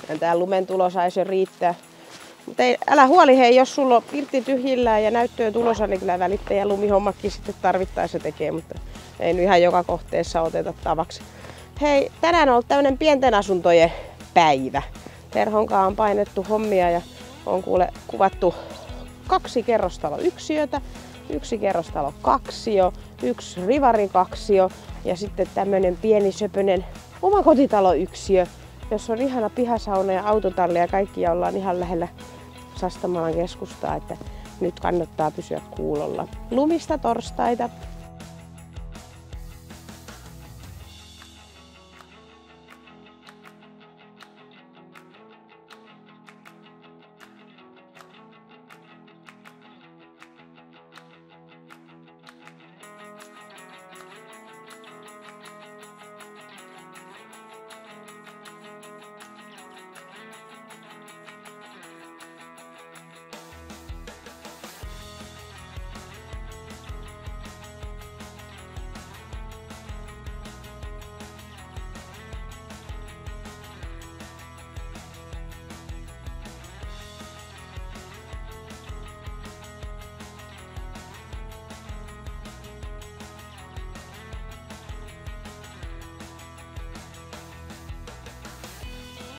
Ja tää lumen tulo saisi jo riittää. Mutta älä huoli hei, jos sulla on pirtti tyhjillään ja näyttöön tulossa, niin kyllä välittäjä lumihommakin sitten tarvittaessa tekee, mutta ei nyt ihan joka kohteessa oteta tavaksi. Hei, tänään on ollut tämmönen pienten asuntojen päivä. Terhonkaan on painettu hommia ja on kuvattu 2 kerrostaloyksiötä, 1 kerrostalokaksio, 1 rivarikaksio ja sitten tämmönen pieni söpönen omakotitaloyksiö, jossa on ihana pihasauna ja autotalli ja kaikki ollaan ihan lähellä Sastamalan keskustaa, että nyt kannattaa pysyä kuulolla. Lumista torstaita.